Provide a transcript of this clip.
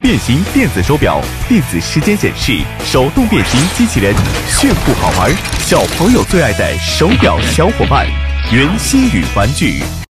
变形电子手表，电子时间显示，手动变形机器人，炫酷好玩，小朋友最爱的手表小伙伴，源新宇玩具。